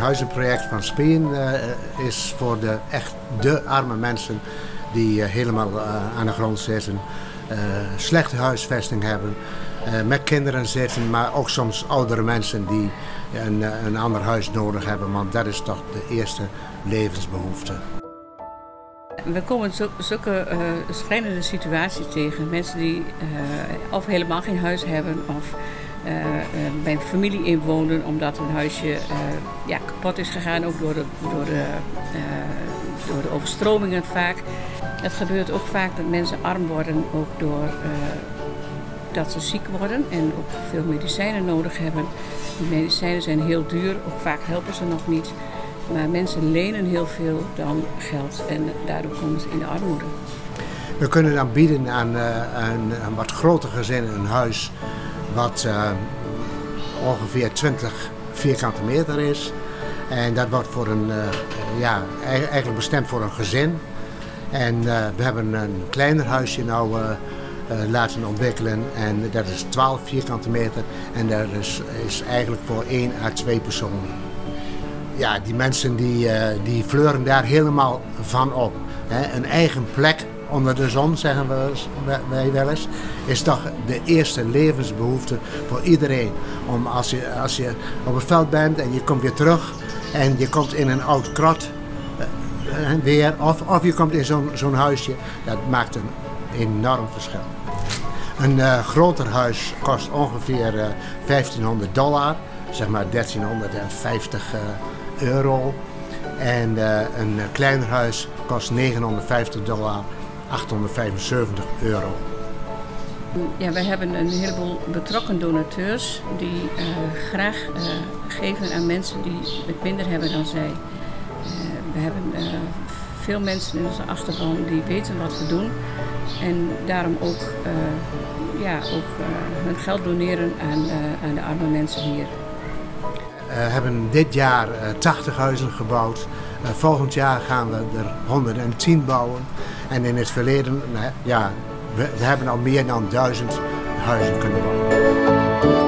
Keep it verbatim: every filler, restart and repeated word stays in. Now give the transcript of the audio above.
huizenproject van Spien uh, is voor de echt de arme mensen die uh, helemaal uh, aan de grond zitten, uh, slechte huisvesting hebben, uh, met kinderen zitten, maar ook soms oudere mensen die een, een ander huis nodig hebben, want dat is toch de eerste levensbehoefte. We komen zulke uh, schrijnende situaties tegen. Mensen die uh, of helemaal geen huis hebben of uh, uh, bij een familie inwonen omdat hun huisje uh, ja, kapot is gegaan, ook door de, door, de, uh, door de overstromingen vaak. Het gebeurt ook vaak dat mensen arm worden, ook door uh, dat ze ziek worden en ook veel medicijnen nodig hebben. Die medicijnen zijn heel duur, ook vaak helpen ze nog niet. Maar mensen lenen heel veel dan geld en daardoor komen ze in de armoede. We kunnen dan bieden aan, uh, aan een wat groter gezin een huis wat uh, ongeveer twintig vierkante meter is. En dat wordt voor een, uh, ja, eigenlijk bestemd voor een gezin. En uh, we hebben een kleiner huisje nou uh, uh, laten ontwikkelen en dat is twaalf vierkante meter en dat is, is eigenlijk voor één à twee personen. Ja, die mensen die, uh, die fleuren daar helemaal van op. He, een eigen plek onder de zon, zeggen we, wij wel eens, is toch de eerste levensbehoefte voor iedereen. Om als je, als je op het veld bent en je komt weer terug en je komt in een oud krot uh, weer, of, of je komt in zo'n zo'n huisje, dat maakt een enorm verschil. Een uh, groter huis kost ongeveer uh, vijftienhonderd dollar, zeg maar dertienhonderdvijftig uh, euro. En uh, een kleiner huis kost negenhonderdvijftig dollar, achthonderdvijfenzeventig euro. Ja, wij hebben een heleboel betrokken donateurs die uh, graag uh, geven aan mensen die het minder hebben dan zij. Uh, we hebben uh, veel mensen in onze achterban die weten wat we doen en daarom ook, uh, ja, ook uh, hun geld doneren aan, uh, aan de arme mensen hier. We uh, hebben dit jaar uh, tachtig huizen gebouwd. Uh, volgend jaar gaan we er honderdtien bouwen. En in het verleden, nou, ja, we, we hebben al meer dan duizend huizen kunnen bouwen.